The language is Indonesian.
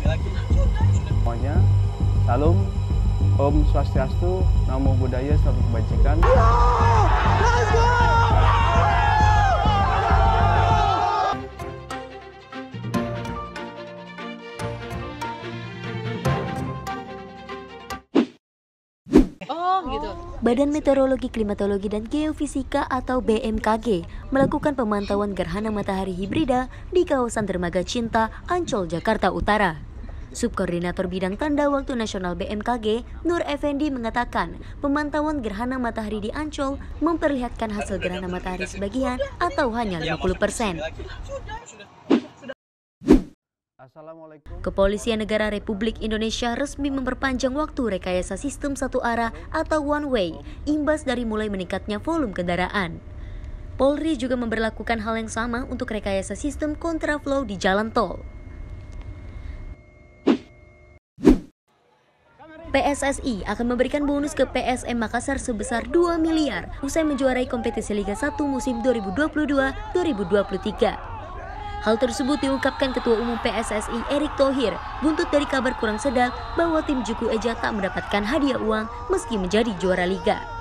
Semuanya, salam, Om Swastiastu, Namo Buddhaya, salam kebajikan. Badan Meteorologi, Klimatologi, dan Geofisika atau BMKG melakukan pemantauan gerhana matahari hibrida di kawasan Dermaga Cinta, Ancol, Jakarta Utara. Subkoordinator Bidang Tanda Waktu Nasional BMKG, Nur Effendi, mengatakan pemantauan gerhana matahari di Ancol memperlihatkan hasil gerhana matahari sebagian atau hanya 50%. Kepolisian Negara Republik Indonesia resmi memperpanjang waktu rekayasa sistem satu arah atau one way, imbas dari mulai meningkatnya volume kendaraan. Polri juga memberlakukan hal yang sama untuk rekayasa sistem kontraflow di jalan tol. PSSI akan memberikan bonus ke PSM Makassar sebesar 2 miliar usai menjuarai kompetisi Liga 1 musim 2022-2023. Hal tersebut diungkapkan Ketua Umum PSSI Erick Thohir buntut dari kabar kurang sedap bahwa tim Juku Eja tak mendapatkan hadiah uang meski menjadi juara liga.